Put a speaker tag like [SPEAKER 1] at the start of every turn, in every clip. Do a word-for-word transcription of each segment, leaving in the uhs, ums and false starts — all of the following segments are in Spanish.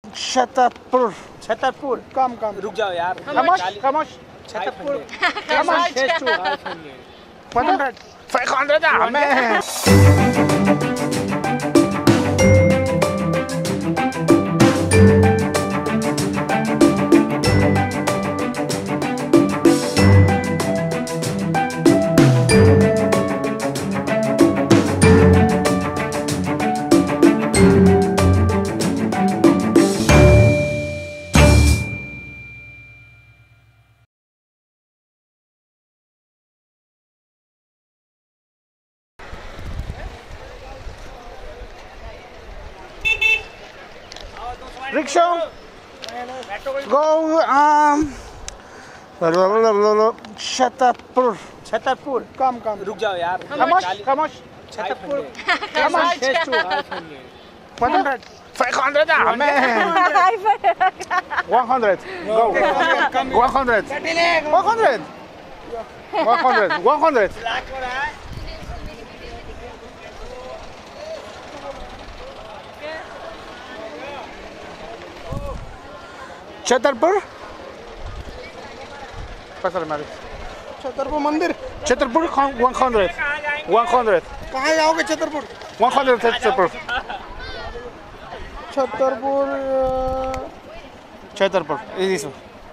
[SPEAKER 1] छतरपुर
[SPEAKER 2] छतरपुर
[SPEAKER 1] कम कम
[SPEAKER 2] रुक जाओ यार
[SPEAKER 1] खामोश खामोश
[SPEAKER 2] छतरपुर
[SPEAKER 1] खामोश one hundred five hundred man rickshaw go um Chhatarpur
[SPEAKER 2] छतरपुर
[SPEAKER 1] कम कम
[SPEAKER 2] रुक जाओ यार
[SPEAKER 1] खामोश खामोश
[SPEAKER 2] Chhatarpur
[SPEAKER 1] one hundred five hundred man one hundred go one hundred one hundred one hundred one hundred Chhatarpur पसर मारे छतरपुर मंदिर Chhatarpur one hundred one hundred कहाँ जाओगे Chhatarpur one hundred Chhatarpur Chhatarpur Chhatarpur eso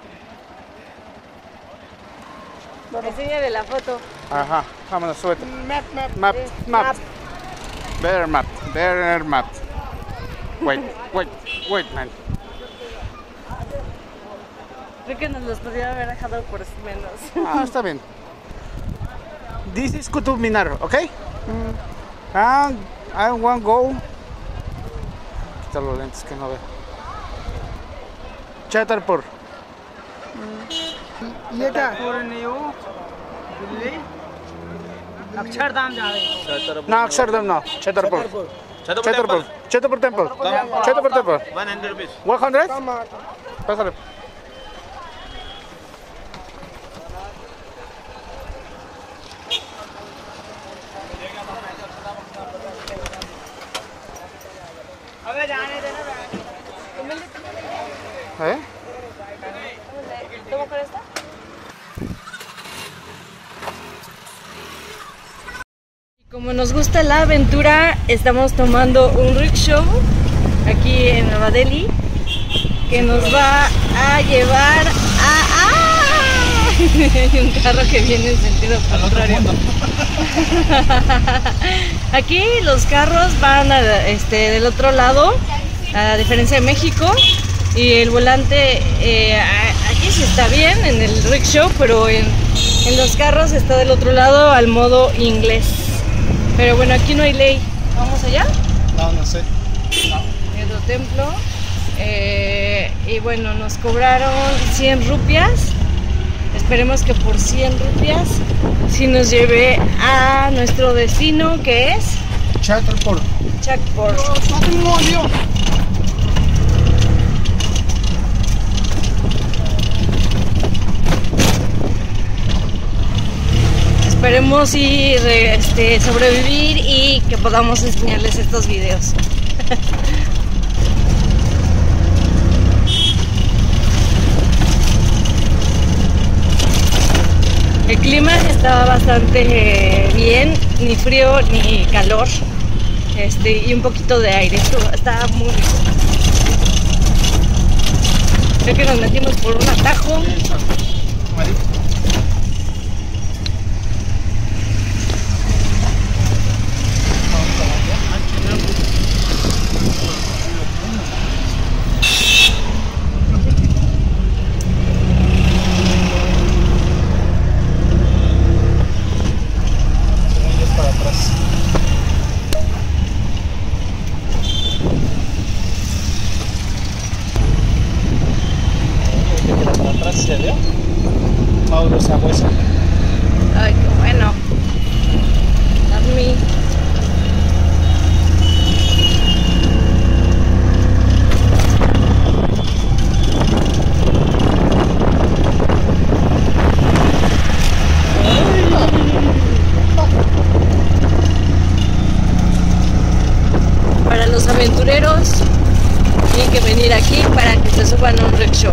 [SPEAKER 3] enséñale la foto.
[SPEAKER 1] Ajá, vámonos, súbete.
[SPEAKER 3] Map, map,
[SPEAKER 1] Map, map. Better map, better map. Wait, wait, wait, man.
[SPEAKER 3] Creo que nos los podría haber dejado por menos.
[SPEAKER 1] Ah, está bien. This is Qutub Minar, okay? Mm. And I want go. Quita los lentes que no veo. Chhatarpur.
[SPEAKER 2] ये क्या न्यू दिल्ली अक्षरधाम जा रहे हैं
[SPEAKER 1] ना अक्षरधाम ना Chhatarpur Chhatarpur Chhatarpur temple Chhatarpur temple
[SPEAKER 2] one hundred rupees
[SPEAKER 1] one hundred पसर
[SPEAKER 2] अबे जाने देना
[SPEAKER 1] ¿Eh?
[SPEAKER 3] ¿Cómo con esta? Como nos gusta la aventura, estamos tomando un rickshaw aquí en Nueva Delhi que nos va a llevar a... ¡Ah! Hay un carro que viene en sentido contrario. Aquí los carros van a, este, del otro lado, a diferencia de México, y el volante eh, aquí sí está bien en el rickshaw, pero en, en los carros está del otro lado al modo inglés. Pero bueno, aquí no hay ley. ¿Vamos allá?
[SPEAKER 1] No, no sé.
[SPEAKER 3] No. El templo. Eh, y bueno, nos cobraron cien rupias. Esperemos que por cien rupias sí nos lleve a nuestro destino, que es
[SPEAKER 1] Chhatarpur
[SPEAKER 3] Chakpur. Esperemos y este, sobrevivir y que podamos enseñarles estos videos. El clima estaba bastante eh, bien, ni frío ni calor, este, y un poquito de aire. Esto estaba muy rico. Creo que nos metimos por un atajo.
[SPEAKER 1] ¿Se vio? Mauro se abuesa.
[SPEAKER 3] Ay, qué bueno. That's me. Para los aventureros tienen que venir aquí aquí para que se suban a un rickshaw.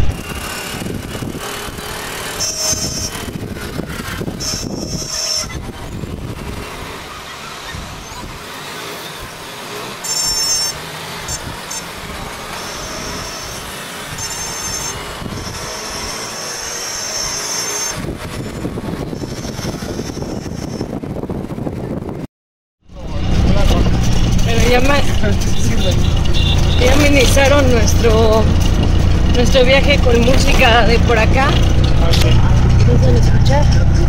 [SPEAKER 3] Ya, me, ya amenizaron nuestro nuestro viaje con música de por acá. ¿No pueden escuchar?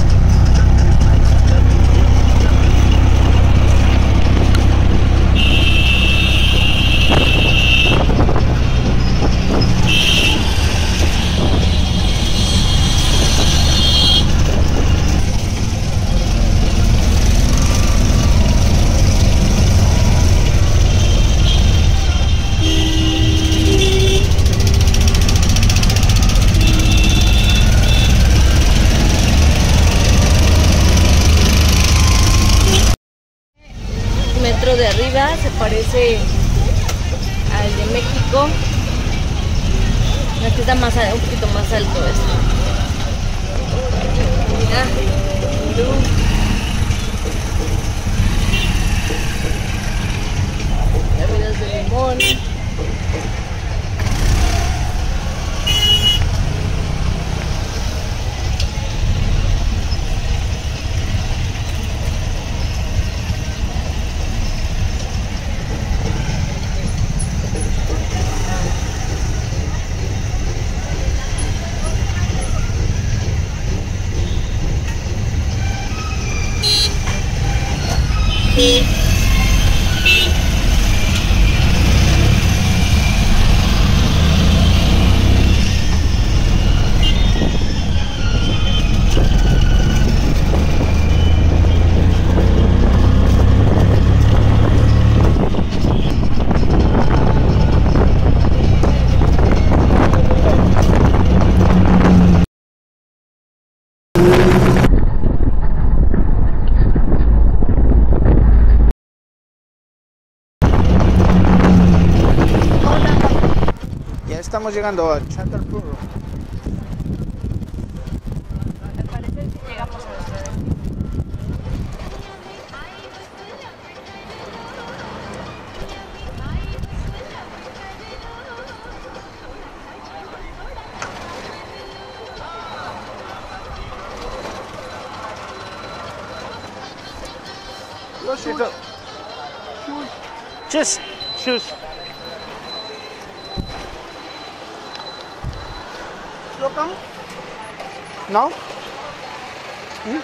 [SPEAKER 3] De arriba se parece al de México. Aquí está más, un poquito más alto esto. Mira, bebidas de limón.
[SPEAKER 1] Estamos llegando a Chatterpur.
[SPEAKER 3] Al parecer sí llegamos a nuestro destino.
[SPEAKER 1] Los shoes. Shoes. Shoes. Come? No? ¿Mm?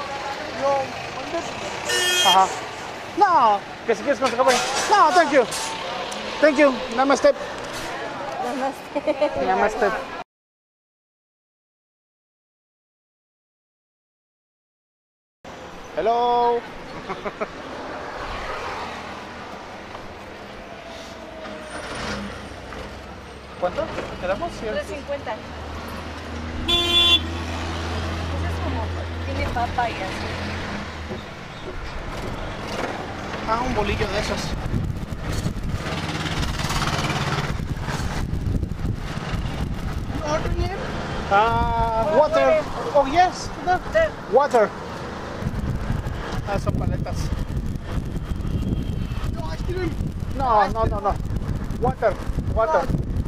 [SPEAKER 1] Ajá. No, que si quieres con su cabello. No, thank you. Thank you. Namaste.
[SPEAKER 3] Namaste.
[SPEAKER 1] Namaste. Hello. ¿Cuánto? ¿Quedamos?
[SPEAKER 3] tres cincuenta. Tiene papa y así.
[SPEAKER 1] Ah, un bolillo de esos. Ah, water. Oh, yes. Water. Ah, son paletas. No, no, no, no. Water. Water.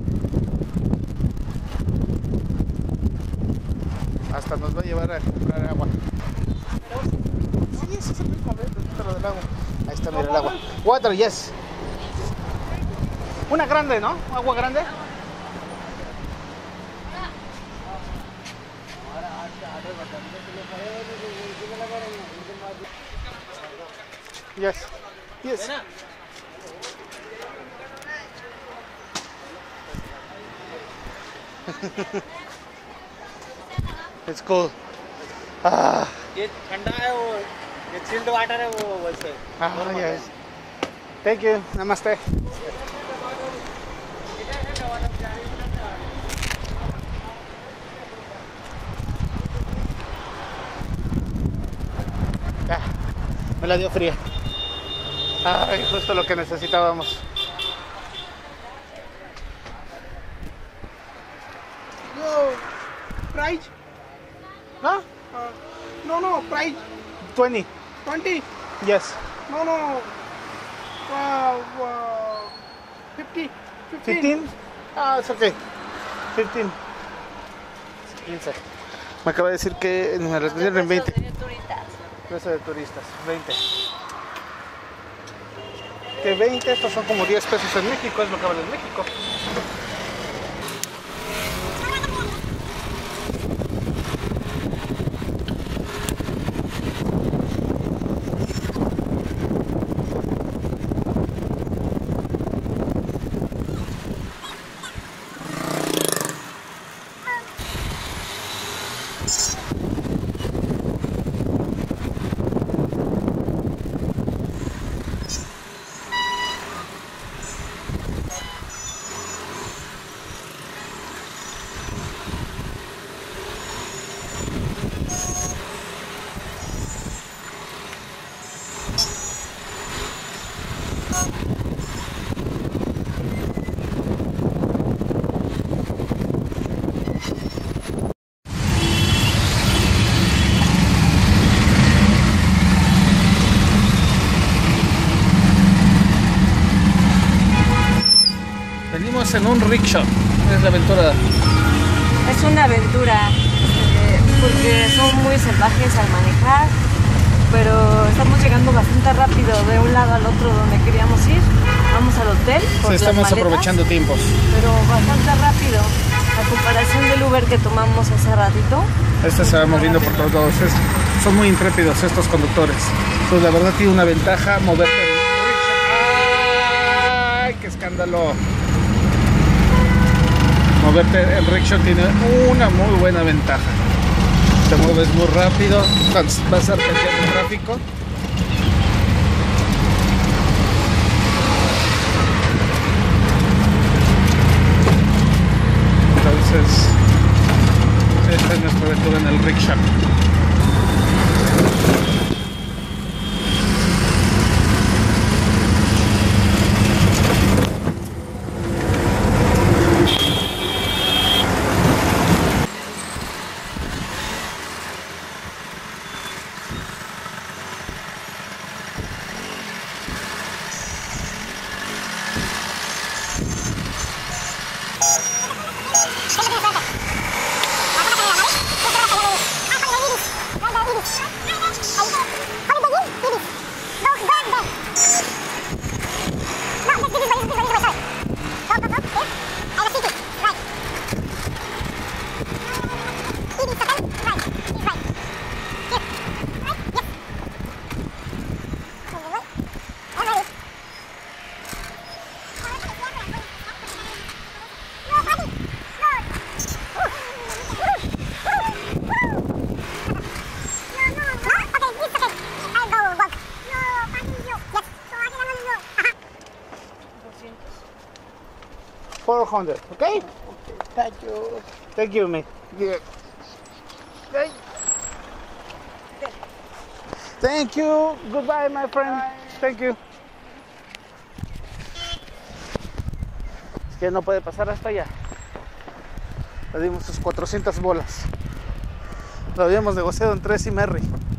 [SPEAKER 1] Hasta nos va a llevar a comprar agua. Sí, ese es el mismo, pero del agua. Ahí está, mira el agua. Water, yes. Una grande, ¿no? Agua grande. Yes. Yes. It's cool. Ah.
[SPEAKER 2] ये ठंडा है वो ये chilled water है वो वैसे
[SPEAKER 1] Ah, yes. Thank you. Namaste. Ya, me la dio fría. Ay, justo lo que necesitábamos.
[SPEAKER 4] Oh, price?
[SPEAKER 1] Huh?
[SPEAKER 4] Uh, no, no, price.
[SPEAKER 1] twenty.
[SPEAKER 4] twenty?
[SPEAKER 1] Yes.
[SPEAKER 4] No, no. Uh, uh, fifty. fifteen.
[SPEAKER 1] fifteen? Ah, it's okay. fifteen. quince. Me acaba de decir que me lo dieron en veinte. Precio de turistas, veinte. Que veinte, estos son como diez pesos en México, es lo que vale en México. Venimos en un rickshaw, es la aventura.
[SPEAKER 3] Es una aventura, eh, porque son muy salvajes al manejar, pero estamos llegando bastante rápido de un lado al otro donde queríamos ir. Vamos al hotel. Por
[SPEAKER 1] Sí, estamos
[SPEAKER 3] las maletas,
[SPEAKER 1] aprovechando tiempos.
[SPEAKER 3] pero bastante rápido, a comparación del Uber que tomamos hace ratito.
[SPEAKER 1] Este se va moviendo por todos lados. Es- son muy intrépidos estos conductores. Entonces, la verdad tiene una ventaja moverte en rickshaw. ¡Ay, qué escándalo! Moverte en rickshaw tiene una muy buena ventaja. Te mueves muy rápido, vas vas a perder el tráfico. Entonces, esta es nuestra aventura en el rickshaw. four hundred, okay?
[SPEAKER 4] Thank you.
[SPEAKER 1] Thank you, mate. Yeah. Thank you. Goodbye, my friend. Thank you. Es que no puede pasar hasta allá. Le dimos sus cuatrocientas bolas. Lo habíamos negociado en tres y Merry.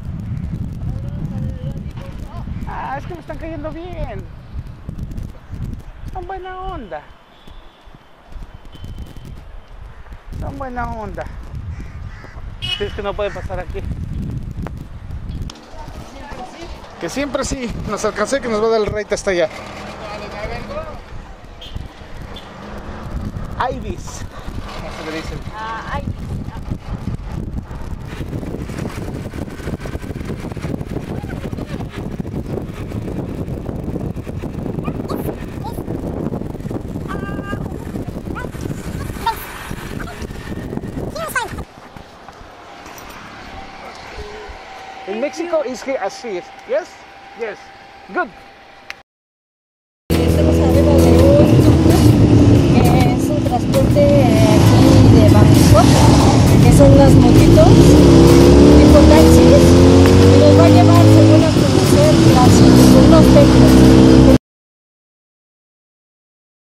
[SPEAKER 1] Ah, es que me están cayendo bien. Son buena onda. Son buena onda. Sí, es que no puede pasar aquí. Que siempre sí. Nos alcancé que nos va a dar el rate hasta allá. Ibis. Así le dicen.
[SPEAKER 3] Ah, ay.
[SPEAKER 1] In Mexico is here as here. Yes? Yes. Good.